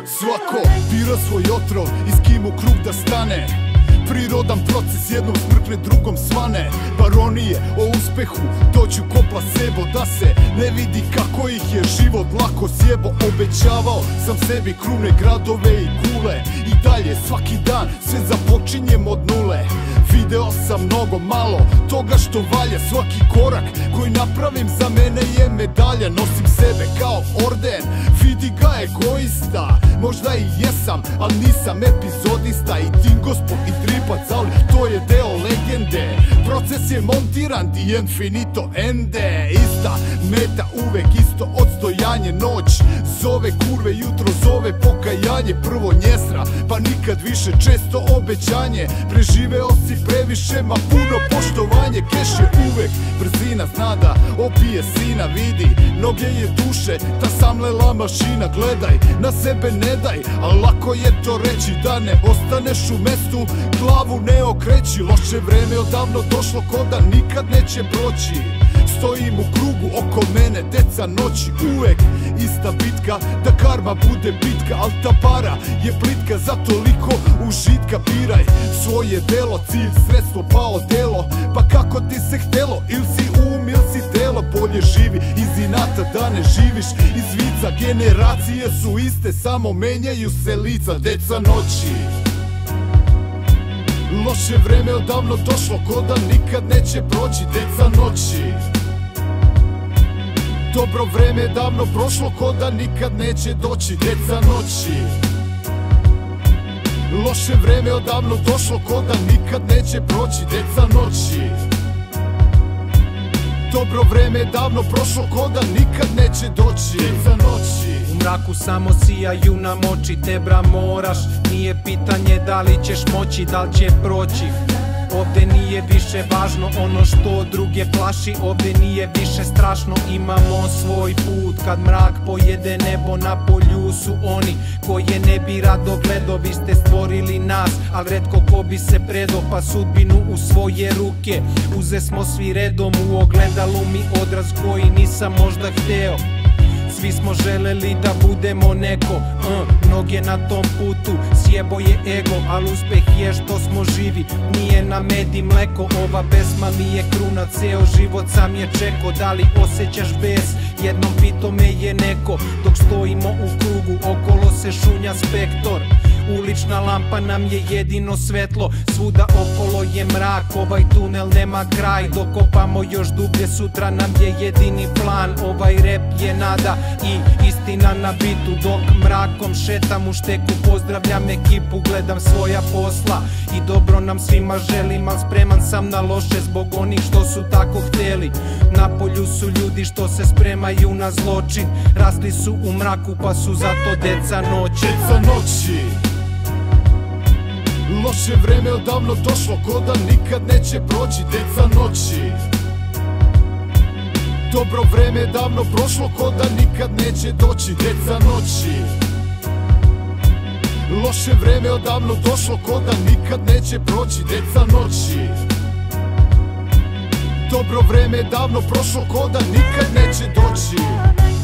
Svako bira svoj otrov i s kim u krug da stane. Prirodan proces, jednom smrkne, drugom svane. Baronije o uspehu dođu ko placebo, da se ne vidi kako ih je život lako sjebo. Obećavao sam sebi krune, gradove i kule, i dalje svaki dan sve započinjem od nule. Video sam mnogo malo toga što valja, svaki korak koji napravim za mene je medalja. Nosim sebe kao orden, vidi ga egoista. Možda i jesam, ali nisam epizodista i tim gospod i tripac, ali to je deo legende. Proces je montiran di infinito ende. Ista meta uvek isto odstojanje, noć zove kurve, jutro zove pokajanje. Prvo njesra, pa nikad više, često obećanje. Preživeo si previše, ma puno poštovanje. Keš je uvek brzina, zna da opije sina. Vidi, noge je duše, ta samlela mašina. Gledaj, na sebe ne daj, ali lako je to reći. Da ne ostaneš u mestu, glavu ne okreći. Loše vreme odavno došlo, ko da nikad neće proći. Stojim u krugu oko mene, deca noći. Uvek ista bitka, da karma bude bitka. Al ta para je plitka, za toliko užitka. Biraj svoje delo, cilj, sredstvo pa odelo. Pa kako ti se htelo, il si il si telo. Bolje živi iz inata da ne živiš iz vica. Generacije su iste, samo menjaju se lica. Deca noći, loše vreme odavno došlo, ko da nikad neće proći. Deca noći, dobro vreme je davno prošlo, ko da nikad neće doći. Deca noći, loše vreme odavno došlo, ko da nikad neće proći. Deca noći, dobro vreme je davno prošlo, ko da nikad neće doći. Deca noći, u mraku samo sijaju nam oči, te bra moraš. Nije pitanje da li ćeš moći, da li će proći. Ovde nije više važno ono što druge plaši, ovde nije više strašno, imamo svoj put. Kad mrak pojede nebo, na polju su oni koje ne bi rado gledo. Vi ste stvorili nas, al retko ko bi se predo, pa sudbinu u svoje ruke uze smo svi redom. U ogledalu mi odraz koji nisam možda hteo. Svi smo želeli da budemo neko, mnoge na tom putu sjebo je ego, al uspeh je što smo živi, nije na med i mleko. Ova pesma mi je kruna, ceo život sam je čeko. Da li osjećaš bes, jednom pito me je neko. Dok stojimo u krugu, okolo se šunja spektor. Ulična lampa nam je jedino svetlo, svuda okolo je mrak, ovaj tunel nema kraj. Dokopamo još dublje, sutra nam je jedini plan. Ovaj rep je nada i istina na bitu. Dok mrakom šetam u šteku, pozdravljam ekipu, gledam svoja posla i dobro nam svima želim. Al spreman sam na loše zbog onih što su tako hteli. Na polju su ljudi što se spremaju na zločin, rasli su u mraku pa su zato deca noći. Deca noći, loše vreme odavno došlo, ko da nikad neće proći. Deca noći, dobro vreme je davno prošlo, ko da nikad neće doći. Deca noći, loše vreme odavno došlo, ko da nikad neće proći. Deca noći, dobro vreme je davno prošlo, ko da nikad neće doći.